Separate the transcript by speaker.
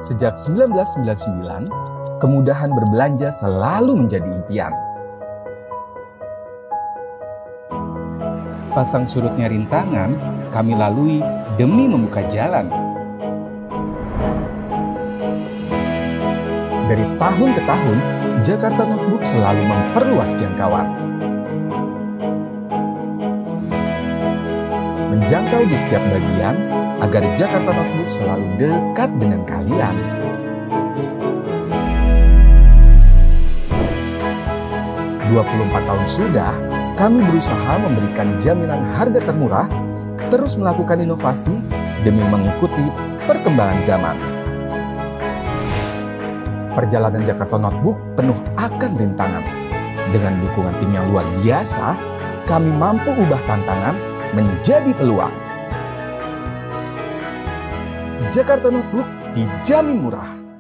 Speaker 1: Sejak 1999, kemudahan berbelanja selalu menjadi impian. Pasang surutnya rintangan, kami lalui demi membuka jalan. Dari tahun ke tahun, Jakarta Notebook selalu memperluas jangkauan. Menjangkau di setiap bagian agar Jakarta Notebook selalu dekat dengan kalian. "24 tahun sudah, kami berusaha memberikan jaminan harga termurah, terus melakukan inovasi demi mengikuti perkembangan zaman. Perjalanan Jakarta Notebook penuh akan rintangan. Dengan dukungan tim yang luar biasa, kami mampu ubah tantangan menjadi peluang. Jakarta Notebook dijamin murah.